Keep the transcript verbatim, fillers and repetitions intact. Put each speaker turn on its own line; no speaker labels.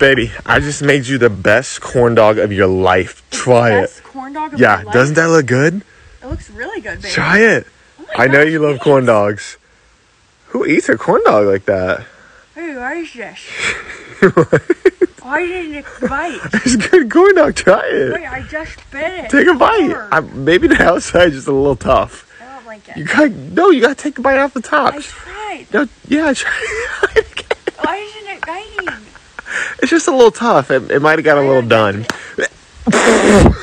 Baby, I just made you the best corn dog of your life. Try
the
it.
Best corn dog of
Yeah,
my life?
doesn't that look good?
It looks really good, baby.
Try it.
Oh
I know
gosh,
you love
thanks.
corn dogs. Who eats a corn dog like that?
Hey, what is this? Why didn't it bite?
It's a good corn dog. Try it.
Wait, I just bit it.
Take a bite.
Hard.
I, maybe the outside is just a little tough.
I don't like it.
You got no. You gotta take a bite off the top.
I tried.
No, yeah, try it.
Why isn't it biting?
It's just a little tough. It, it might have got a
I
little
don't
done.